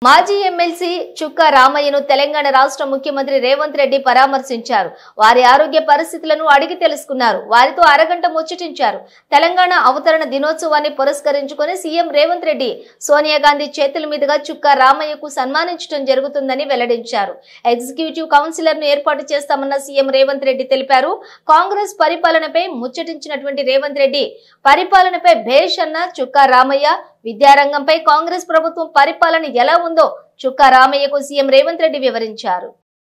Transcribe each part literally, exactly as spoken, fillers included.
మాజీ ఎమ్మెల్సీ చుక్క రామయ్యను తెలంగాణ రాష్ట్ర ముఖ్యమంత్రి రేవంత్ రెడ్డి పరామర్శించారు. వారి ఆరోగ్య పరిస్థితులను అడిగి తెలుసుకున్నారు. వారితో అరగంట ముచ్చటించారు. తెలంగాణ అవతరణ దినోత్సవాన్ని పురస్కరించుకుని సీఎం రేవంత్ రెడ్డి సోనియా గాంధీ చేతుల మీదుగా చుక్క రామయ్యకు సన్మానించడం జరుగుతుందని వెల్లడించారు. ఎగ్జిక్యూటివ్ కౌన్సిలర్ ను ఏర్పాటు చేస్తామన్న సీఎం రేవంత్ రెడ్డి తెలిపారు. కాంగ్రెస్ పరిపాలనపై ముచ్చటించినటువంటి రేవంత్ రెడ్డి పరిపాలనపై భేష్ అన్న చుక్క రామయ్య, విద్యారంగంపై కాంగ్రెస్ ప్రభుత్వం పరిపాలన ఎలా ఉందో చుక్క రామయ్యకు సీఎం రేవంత్ రెడ్డి వివరించారు.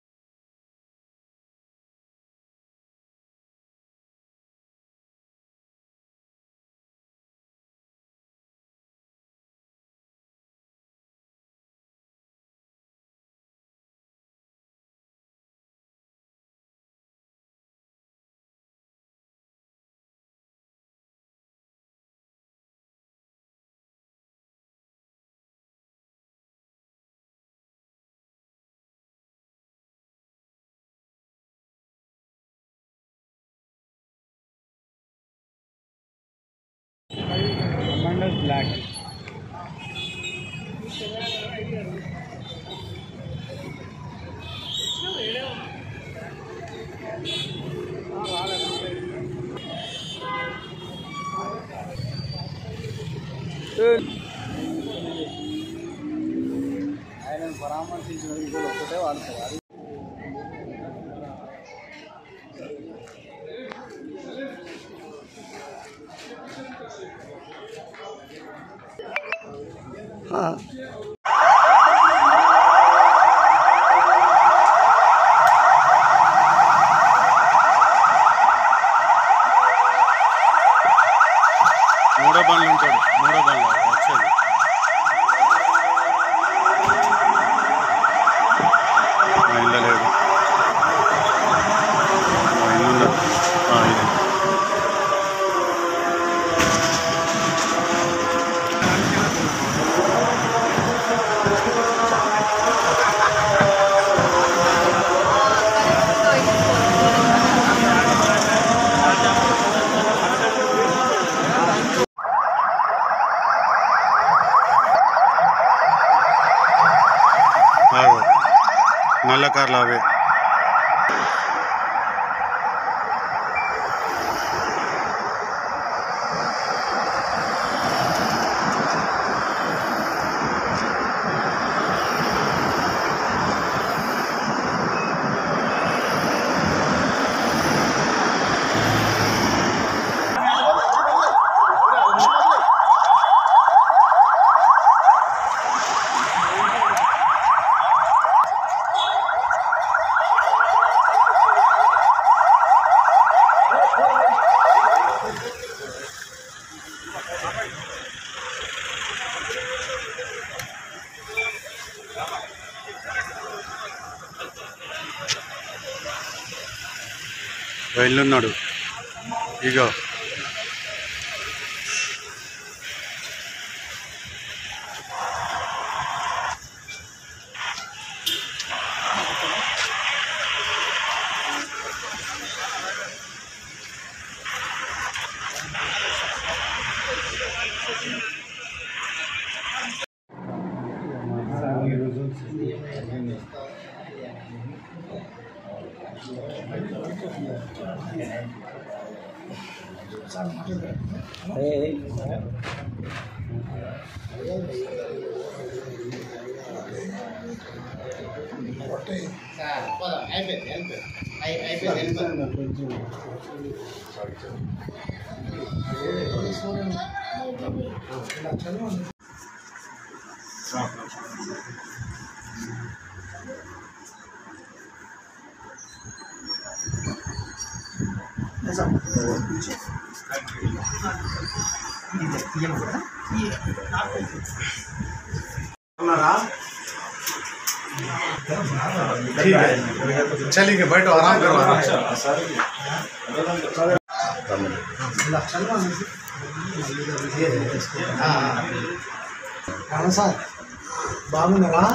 Black. ఆయన పరామర్శించినది కూడా ఒకటే వాడతారు. हाँ మూడో బండ్లు ఉంటాడు మూడో బండ్లు వచ్చేది ఇల్లు లేదు ఇల్లు నల్ల కార్లు అవే వెళ్ళున్నాడు ఇగో Hey. चलिए बैठो आराम करो आराम సార్ బాగున్నారా?